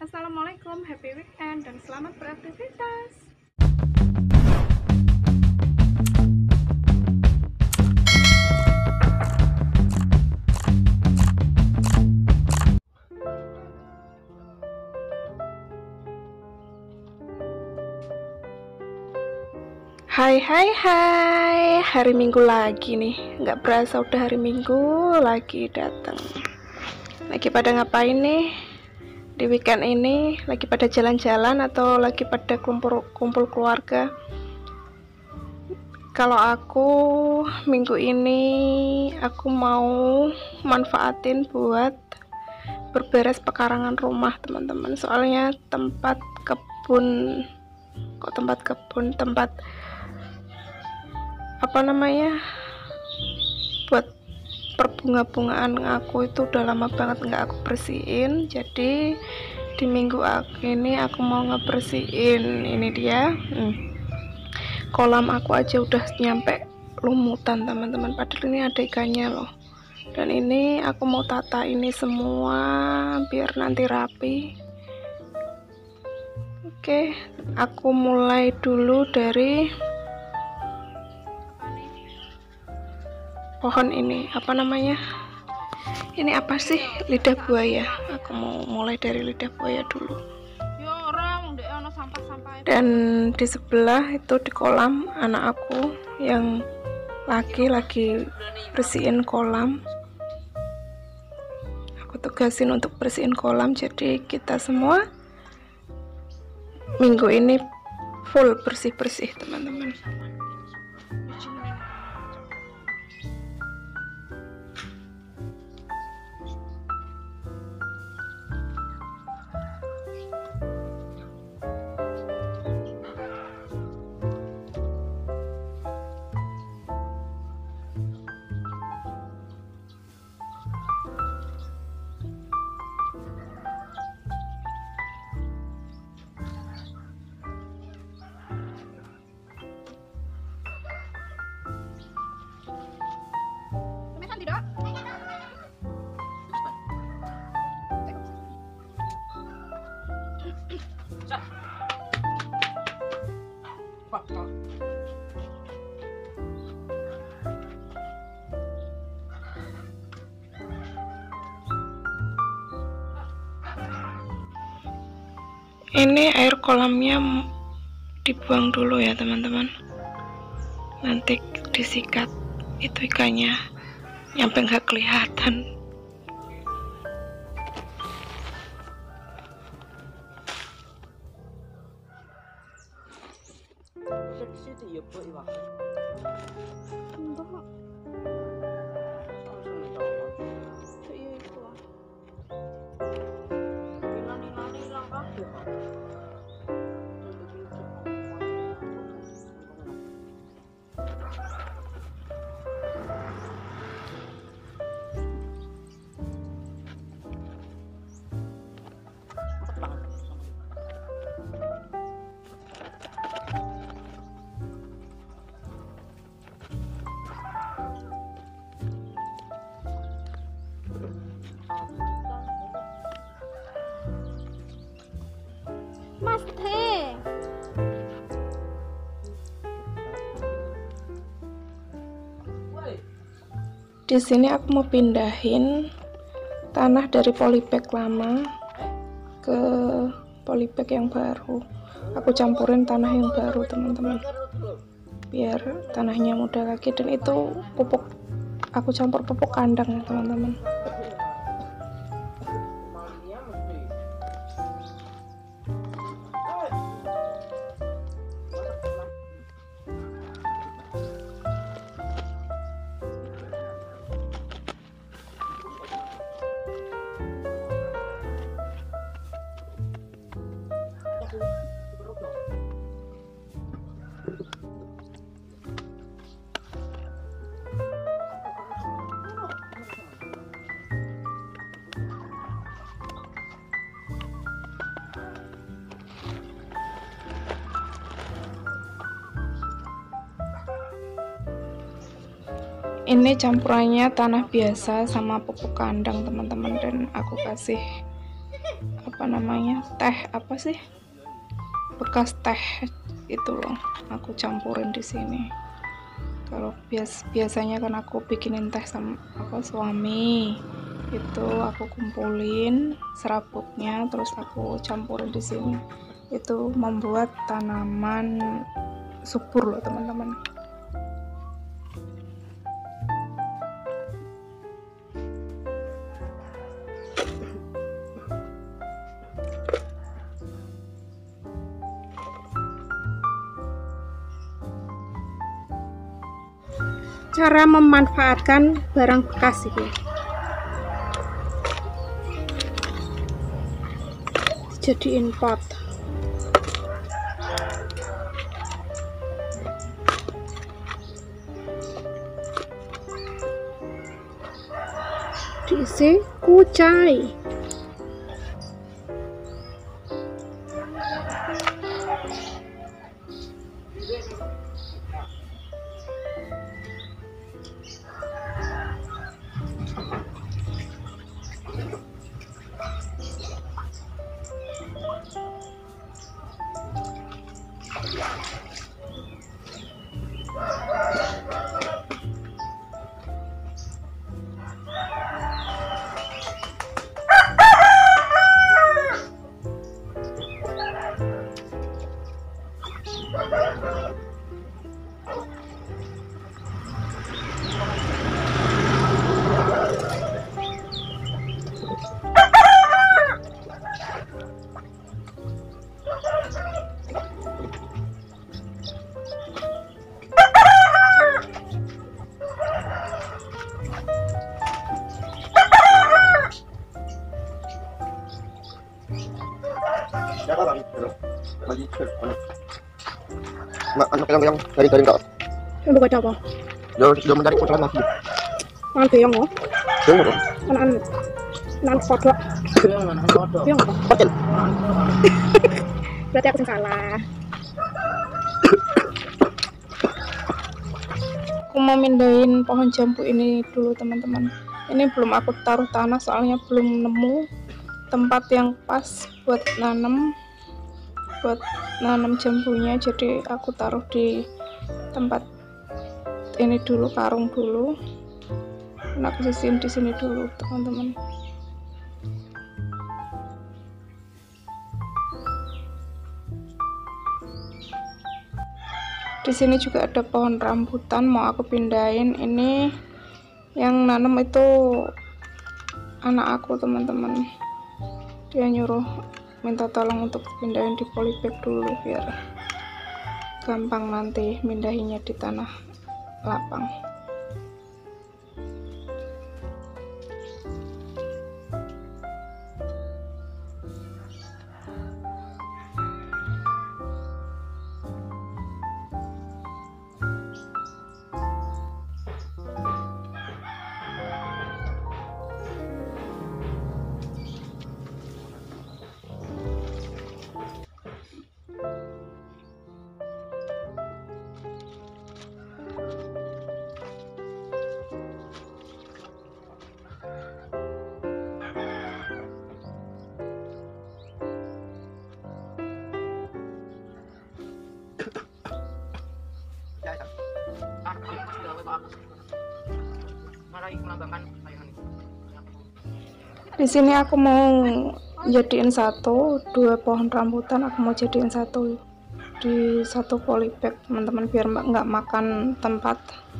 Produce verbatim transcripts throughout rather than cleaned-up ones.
Assalamualaikum, happy weekend dan selamat beraktivitas. Hai hai hai, hari Minggu lagi nih, nggak berasa udah hari Minggu lagi datang. Lagi pada ngapain nih di weekend ini? Lagi pada jalan-jalan atau lagi pada kumpul-kumpul keluarga? Kalau aku minggu ini aku mau manfaatin buat berberes pekarangan rumah teman-teman. Soalnya tempat kebun, kok tempat kebun, tempat apa namanya, buat perbunga-bungaan aku itu udah lama banget nggak aku bersihin. Jadi di minggu ini aku mau ngebersihin. Ini dia, hmm. kolam aku aja udah nyampe lumutan teman-teman, padahal ini ada ikannya loh. Dan ini aku mau tata ini semua biar nanti rapi. Oke, aku mulai dulu dari pohon ini, apa namanya, ini apa sih, lidah buaya. Aku mau mulai dari lidah buaya dulu. Dan di sebelah itu di kolam, anak aku yang laki lagi bersihin kolam. Aku tugasin untuk bersihin kolam, jadi kita semua minggu ini full bersih-bersih teman-teman. Ini air kolamnya dibuang dulu ya teman-teman, nanti disikat itu ikannya nyampe nggak kelihatan. Mas teh. Di sini aku mau pindahin tanah dari polybag lama ke polybag yang baru. Aku campurin tanah yang baru teman-teman, biar tanahnya mudah lagi. Dan itu pupuk, aku campur pupuk kandang teman-teman. Ini campurannya tanah biasa sama pupuk kandang teman-teman, dan aku kasih apa namanya teh apa sih, bekas teh itu loh, aku campurin di sini. Kalau bias biasanya kan aku bikinin teh sama apa suami, itu aku kumpulin serabutnya terus aku campurin di sini. Itu membuat tanaman subur loh teman-teman. Cara memanfaatkan barang bekas ini, jadiin pot. Diisi kucai. Mak, anak yang yang dari dari enggak? Yang buka apa? Jauh jauh mencari kotoran lagi. Mangan beyong loh. Jauh apa? Anak-anak anak kodok. Beyong apa? Kecil. Berarti aku yang salah. Aku mau mindahin pohon jambu ini dulu teman-teman. Ini belum aku taruh tanah soalnya belum nemu tempat yang pas buat nanam buat nanam jambunya, jadi aku taruh di tempat ini dulu, karung dulu. Nah, aku sisihin di sini dulu teman-teman. Di sini juga ada pohon rambutan mau aku pindahin. Ini yang nanam itu anak aku teman-teman, dia nyuruh minta tolong untuk pindahin di polybag dulu biar gampang nanti mindahinnya di tanah lapang. Di sini aku mau jadiin satu, dua pohon rambutan aku mau jadiin satu di satu polybag teman-teman, biar nggak makan tempat.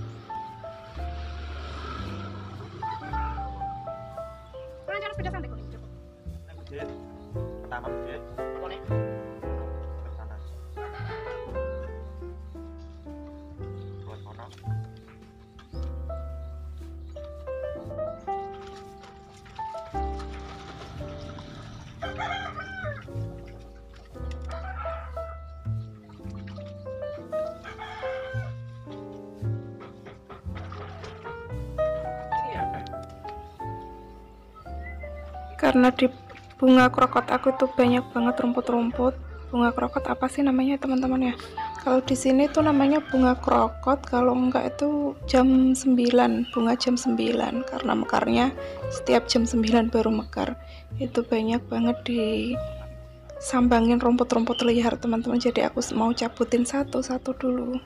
Karena di bunga krokot aku tuh banyak banget rumput-rumput. Bunga krokot apa sih namanya teman-teman ya? Kalau di sini tuh namanya bunga krokot, kalau enggak itu jam sembilan, bunga jam sembilan, karena mekarnya setiap jam sembilan baru mekar. itu banyak banget di sambangin rumput-rumput liar teman-teman, jadi aku mau cabutin satu-satu dulu.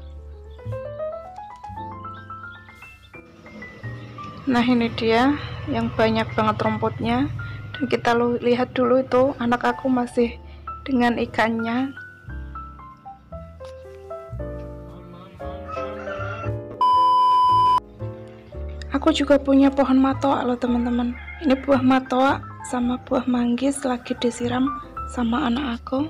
Nah ini dia yang banyak banget rumputnya, dan kita lihat dulu itu anak aku masih dengan ikannya. Aku juga punya pohon matoa loh teman-teman. Ini buah matoa sama buah manggis lagi disiram sama anak aku.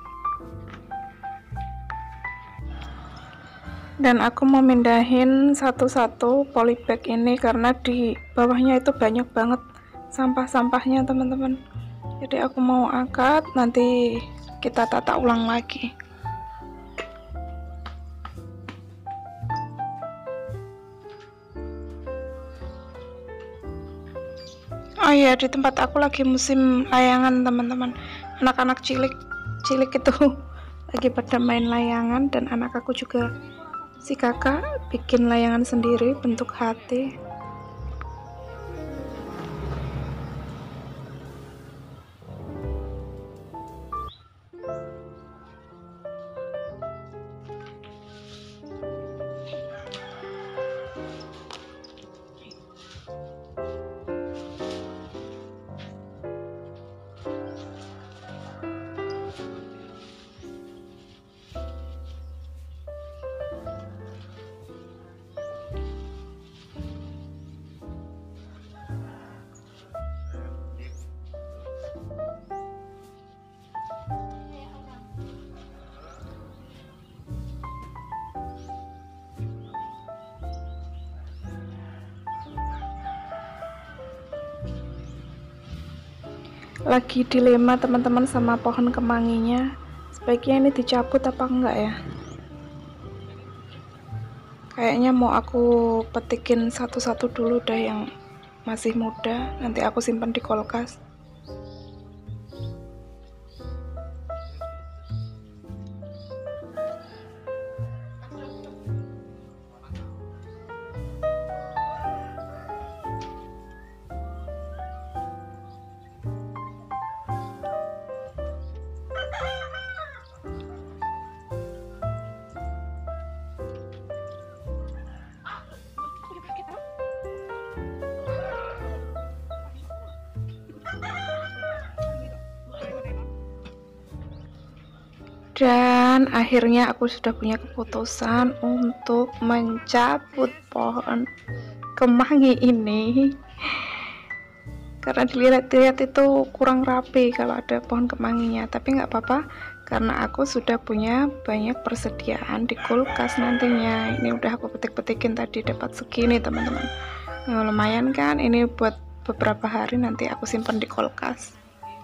Dan aku mau mindahin satu-satu polybag ini karena di bawahnya itu banyak banget sampah-sampahnya teman-teman. Jadi aku mau angkat, nanti kita tata ulang lagi. Oh iya, di tempat aku lagi musim layangan teman-teman. Anak-anak cilik cilik itu lagi pada main layangan, dan anak aku juga, si kakak, bikin layangan sendiri bentuk hati. Lagi dilema teman-teman sama pohon kemanginya, sebaiknya ini dicabut apa enggak ya. Kayaknya mau aku petikin satu-satu dulu dah yang masih muda, nanti aku simpan di kulkas. Dan akhirnya aku sudah punya keputusan untuk mencabut pohon kemangi ini, karena dilihat-lihat itu kurang rapi kalau ada pohon kemanginya. Tapi nggak apa-apa, karena aku sudah punya banyak persediaan di kulkas nantinya. Ini udah aku petik-petikin tadi, dapat segini teman-teman. Nah, lumayan kan, ini buat beberapa hari nanti aku simpan di kulkas.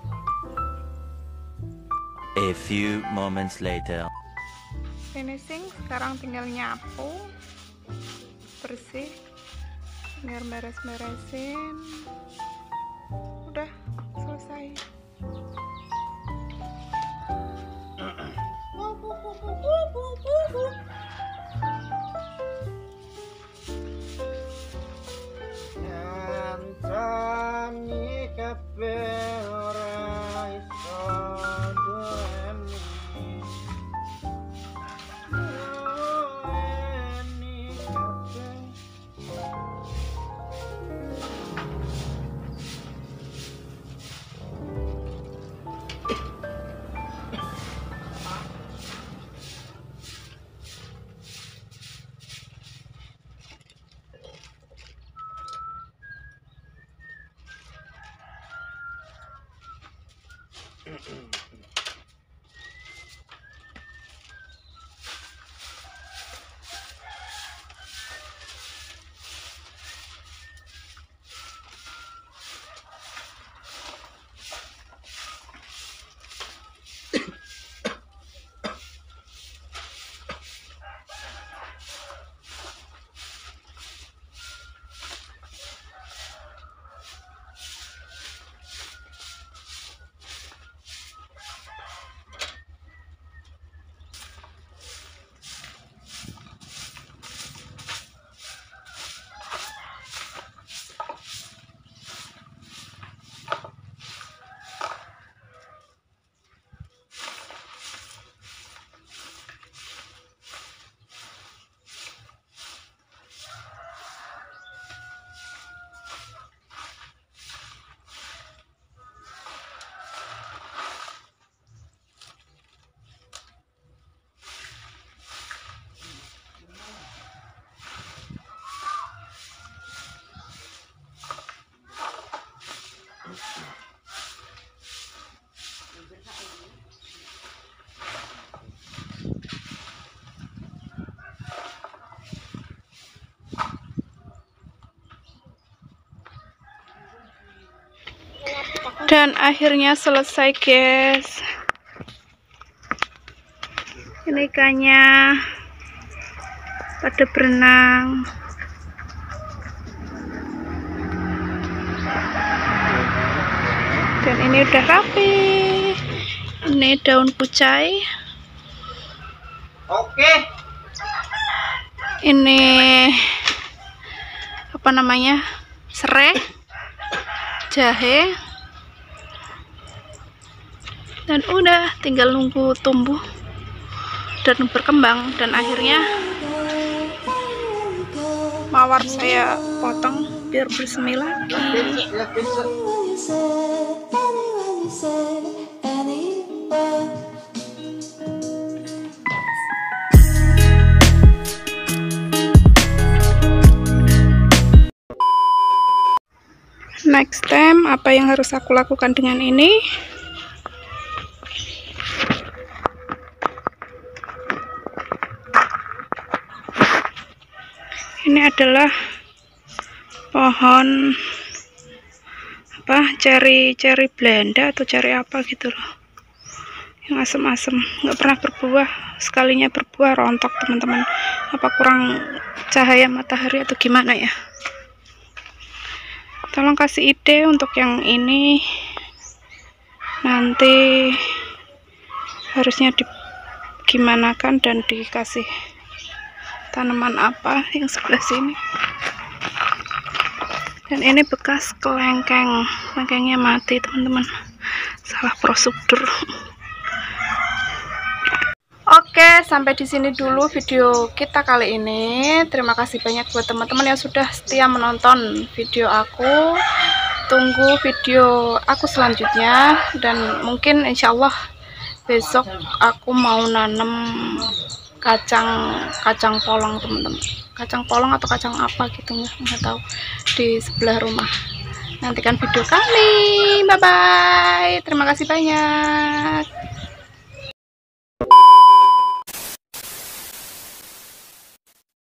A few moments later. Finishing, sekarang tinggal nyapu bersih, biar beres-beresin, udah selesai. Dan akhirnya selesai, guys. Ini ikannya pada berenang. Dan ini udah rapi. Ini daun kucai. Oke. Ini apa namanya? Serai, jahe. Dan udah tinggal nunggu tumbuh dan berkembang. Dan akhirnya mawar saya potong biar bersemi lagi. Next time apa yang harus aku lakukan dengan ini? Ini adalah pohon apa, ceri ceri Belanda atau ceri apa gitu loh, yang asem-asem, nggak pernah berbuah, sekalinya berbuah rontok teman-teman. Apa kurang cahaya matahari atau gimana ya? Tolong kasih ide untuk yang ini, nanti harusnya digimanakan dan dikasih tanaman apa yang sebelah sini. Dan ini bekas kelengkeng, kelengkengnya mati teman-teman, salah prosedur. Oke, sampai di sini dulu video kita kali ini. Terima kasih banyak buat teman-teman yang sudah setia menonton video aku. Tunggu video aku selanjutnya, dan mungkin insya Allah besok aku mau nanam kacang kacang polong teman-teman, kacang polong atau kacang apa gitu, nggak tahu, di sebelah rumah. Nantikan video kami. Bye bye, terima kasih banyak.